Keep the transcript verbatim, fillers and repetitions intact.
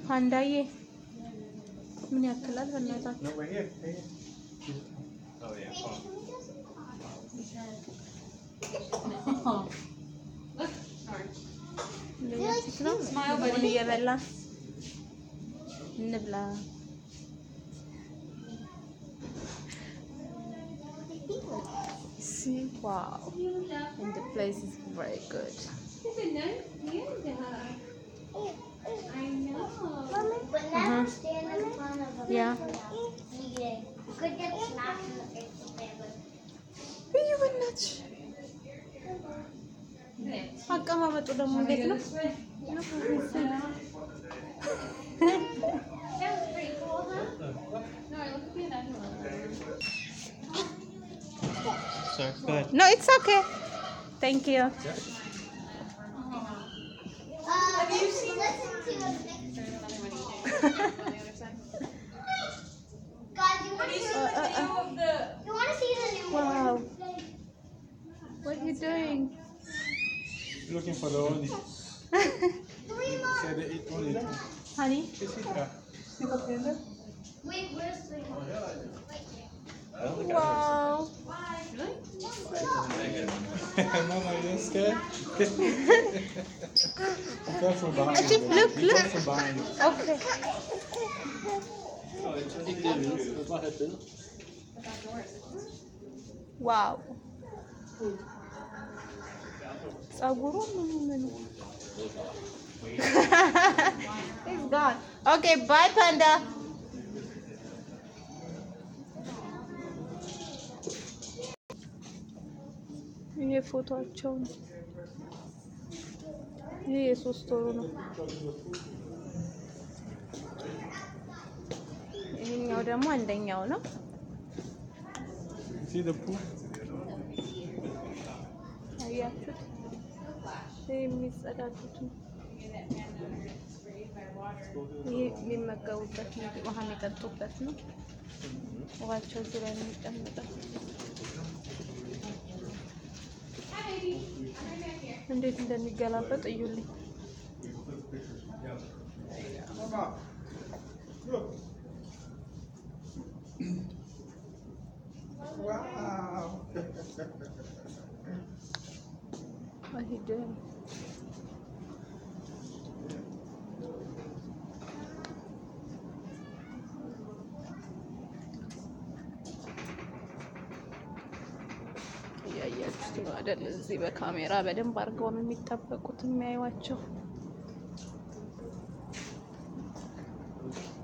ፓንዳዬ ምን ያክላል በእናታችሁ? No, we're here. We're here. Oh yeah. Oh. Look, sorry. Smile, buddy. እየበላ እንብላ። See, wow, and the place is very good. It's a nice panda. I know. Mommy, but never Uh-huh. stand in front of a Yeah. eating. You could get smacked in the face with it, but እዩ በእናትሽ አቀማመጡ ደግሞ እንዴት ነው? That was pretty cool, huh? No, I look at the natural. Sorry. Go ahead. No, it's okay. Thank you. uh, have you seen listen to a picture? Guys, you want to see Uh, uh, uh. the you want to see the new one? Wow. What are you doing? Looking for the only. Three more. Said they eat only. Honey? Is it? Yeah. Wait, where's three more? Wow. Mama, you're scared? Be careful behind you. Ajib, look, Be look. careful behind you. Okay. Wow. ጸጉሩ ምኑ ምኑ It's gone. Okay, bye panda. ይሄ ፎቶአቸው ነው። ይሄ የሶስት ወሩ ነው። ይሄኛው ደግሞ አንደኛው ነው። See the pool? አያችሁት? ይሄ የሚጸዳዱት ነው። ይሄ የሚመገቡበት ነው። ውሃ የሚጠጡበት ነው። ውሃቸው እዚህ ላይ ነው የሚቀመጠው። እንዴት እንደሚገላበጥ እዩልኝ። Wow. What are you doing? እያያችሁት ነው አይደል? እዚህ በካሜራ በደንብ አድርገው ነው የሚጠበቁት የሚያዩዋቸው።